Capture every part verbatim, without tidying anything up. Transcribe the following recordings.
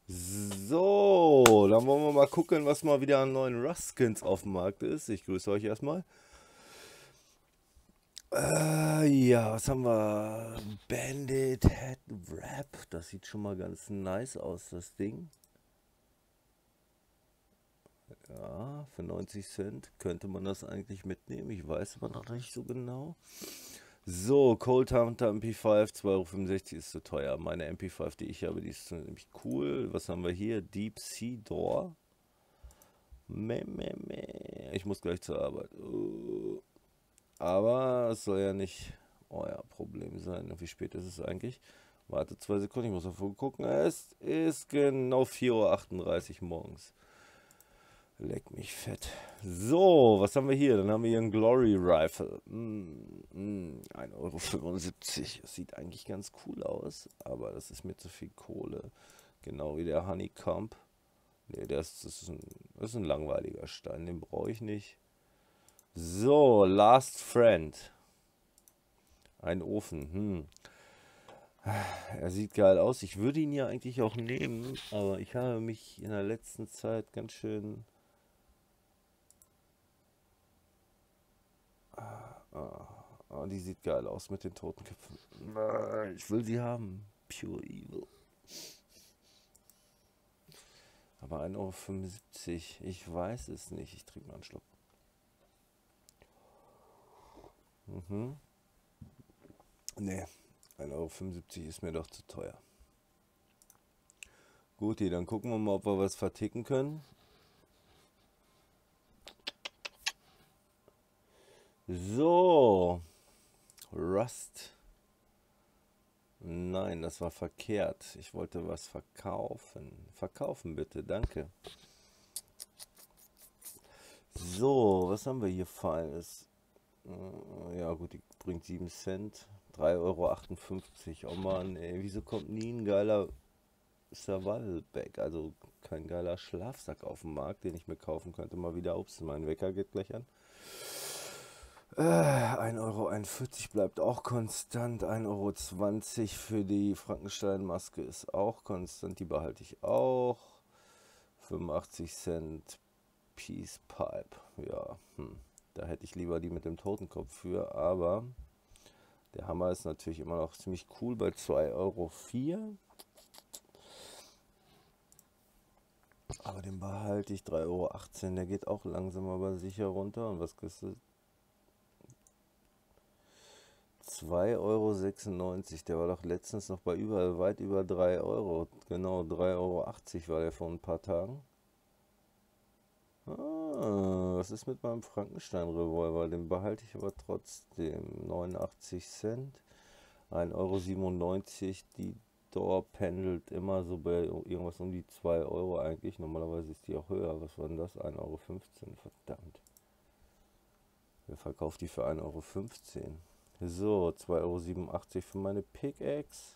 So, dann wollen wir mal gucken, was mal wieder an neuen Rust-Skins auf dem Markt ist. Ich grüße euch erstmal. Äh, ja, was haben wir? Bandit Head Wrap. Das sieht schon mal ganz nice aus, das Ding. Ja, für neunzig Cent könnte man das eigentlich mitnehmen. Ich weiß aber noch nicht so genau. So, Cold Hunter M P fünf, zwei Euro fünfundsechzig ist zu teuer. Meine M P fünf, die ich habe, die ist nämlich cool. Was haben wir hier? Deep Sea Door. Meh, meh, meh. Ich muss gleich zur Arbeit. Uh. Aber es soll ja nicht euer Problem sein. Wie spät ist es eigentlich? Warte zwei Sekunden, ich muss davor gucken. Es ist genau vier Uhr achtunddreißig morgens. Leck mich fett. So, was haben wir hier? Dann haben wir hier einen Glory Rifle. Mm, mm, ein Euro fünfundsiebzig. Das sieht eigentlich ganz cool aus, aber das ist mir zu viel Kohle. Genau wie der Honeycomb. Ne, das, das, ist ein, das ist ein langweiliger Stein, den brauche ich nicht. So, Last Friend. Ein Ofen. Hm. Er sieht geil aus. Ich würde ihn ja eigentlich auch nehmen, aber ich habe mich in der letzten Zeit ganz schön... Oh, die sieht geil aus mit den Totenköpfen. Ich will sie haben. Pure Evil. Aber ein Euro fünfundsiebzig. Ich weiß es nicht. Ich trinke mal einen Schluck. Mhm. Nee, ein Euro fünfundsiebzig ist mir doch zu teuer. Gut, dann gucken wir mal, ob wir was verticken können. So. Rust. Nein, das war verkehrt. Ich wollte was verkaufen. Verkaufen bitte, danke. So, was haben wir hier Feines? Ja gut, die bringt sieben Cent. drei Euro achtundfünfzig. Oh Mann, ey, wieso kommt nie ein geiler Survival Bag, also kein geiler Schlafsack auf dem Markt, den ich mir kaufen könnte? Mal wieder, ups, mein Wecker geht gleich an. Äh, ein Euro einundvierzig bleibt auch konstant. ein Euro zwanzig für die Frankenstein-Maske ist auch konstant. Die behalte ich auch. fünfundachtzig Cent Peace Pipe. Ja, hm. Da hätte ich lieber die mit dem Totenkopf für. Aber der Hammer ist natürlich immer noch ziemlich cool bei zwei Euro vier. Aber den behalte ich drei Euro achtzehn. Der geht auch langsam aber sicher runter. Und was kostet zwei Euro sechsundneunzig, der war doch letztens noch bei über, weit über drei Euro. Genau, drei Euro achtzig war der vor ein paar Tagen. Ah, was ist mit meinem Frankenstein-Revolver? Den behalte ich aber trotzdem. neunundachtzig Cent, ein Euro siebenundneunzig. Die Door pendelt immer so bei irgendwas um die zwei Euro eigentlich. Normalerweise ist die auch höher. Was war denn das? ein Euro fünfzehn, verdammt. Wer verkauft die für ein Euro fünfzehn? So, zwei Euro siebenundachtzig für meine Pickaxe.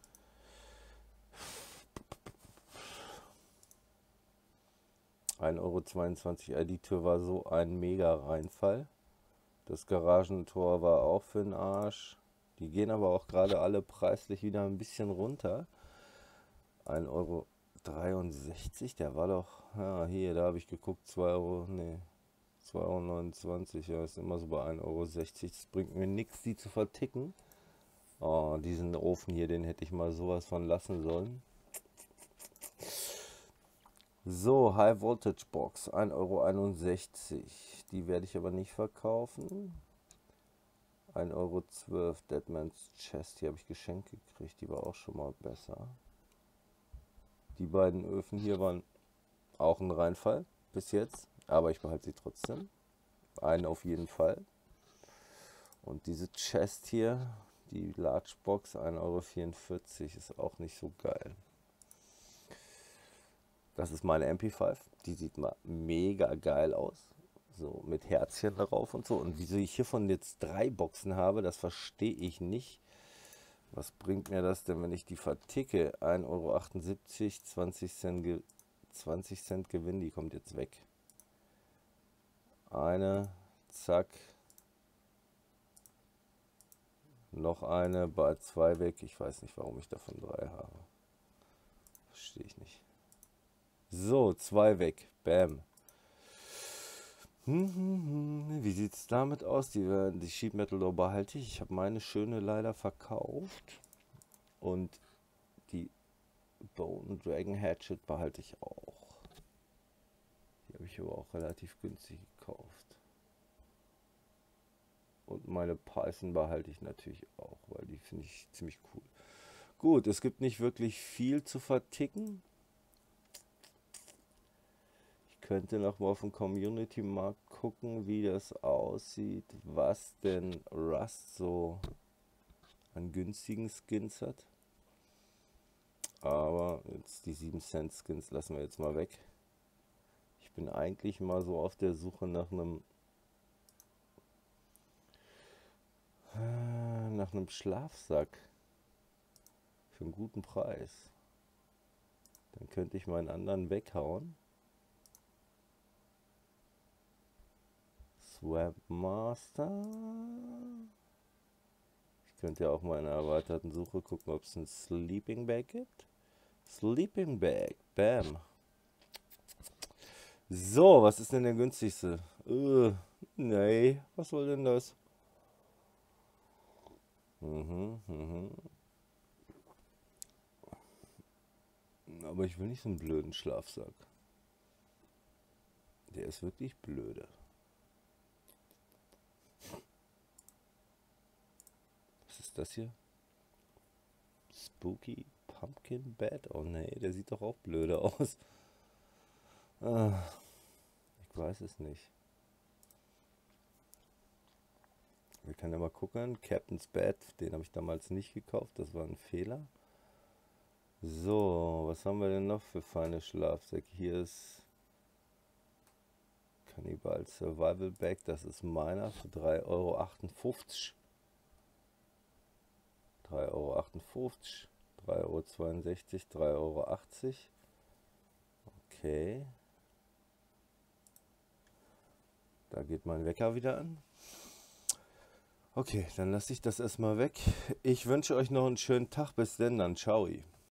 ein Euro zweiundzwanzig. Ja, die Tür war so ein mega Reinfall. Das Garagentor war auch für den Arsch. Die gehen aber auch gerade alle preislich wieder ein bisschen runter. ein Euro dreiundsechzig, der war doch, ja, hier, da habe ich geguckt, zwei Euro, nee, zwei Euro neunundzwanzig, ja, ist immer so bei ein Euro sechzig. Das bringt mir nichts, die zu verticken. Oh, diesen Ofen hier, den hätte ich mal sowas von lassen sollen. So, High Voltage Box, ein Euro einundsechzig. Die werde ich aber nicht verkaufen. ein Euro zwölf. Deadman's Chest, die habe ich geschenkt gekriegt, die war auch schon mal besser. Die beiden Öfen hier waren auch ein Reinfall bis jetzt, aber ich behalte sie trotzdem. Einen auf jeden Fall. Und diese Chest hier, die Large Box, ein Euro vierundvierzig, ist auch nicht so geil. Das ist meine M P fünf. Die sieht mal mega geil aus. So mit Herzchen darauf und so. Und wieso ich hiervon jetzt drei Boxen habe, das verstehe ich nicht. Was bringt mir das denn, wenn ich die verticke? ein Euro achtundsiebzig, zwanzig Cent, zwanzig Cent Gewinn, die kommt jetzt weg. Eine, zack. Noch eine, bei zwei weg. Ich weiß nicht, warum ich davon drei habe. Verstehe ich nicht. So, zwei weg. Bam. Hm, hm, hm. Wie sieht es damit aus? Die, die Sheet Metal Door behalte ich. Ich habe meine schöne leider verkauft. Und die Bone Dragon Hatchet behalte ich auch. Die habe ich aber auch relativ günstig gekauft. Und meine Python behalte ich natürlich auch, weil die finde ich ziemlich cool. Gut, es gibt nicht wirklich viel zu verticken. Ich könnte noch mal auf dem Community-Markt gucken, wie das aussieht, was denn Rust so an günstigen Skins hat. Aber jetzt die sieben Cent Skins lassen wir jetzt mal weg. Ich bin eigentlich mal so auf der Suche nach einem nach einem Schlafsack für einen guten Preis. Dann könnte ich meinen anderen weghauen. Swap Master. Ich könnte ja auch mal in einer erweiterten Suche gucken, ob es ein Sleeping Bag gibt. Sleeping Bag, bam. So, was ist denn der günstigste? Uh, nee, was soll denn das? Mhm, mhm. Aber ich will nicht so einen blöden Schlafsack. Der ist wirklich blöde. Was ist das hier? Spooky Pumpkin Bed? Oh nee, der sieht doch auch blöde aus. Ah, ich weiß es nicht. Wir können ja mal gucken. Captain's Bed, den habe ich damals nicht gekauft. Das war ein Fehler. So, was haben wir denn noch für feine Schlafsäcke? Hier ist Cannibal Survival Bag. Das ist meiner für drei Euro achtundfünfzig. drei Euro achtundfünfzig. drei Euro zweiundsechzig. drei Euro achtzig. Okay. Da geht mein Wecker wieder an. Okay, dann lasse ich das erstmal weg. Ich wünsche euch noch einen schönen Tag. Bis denn dann. Ciao.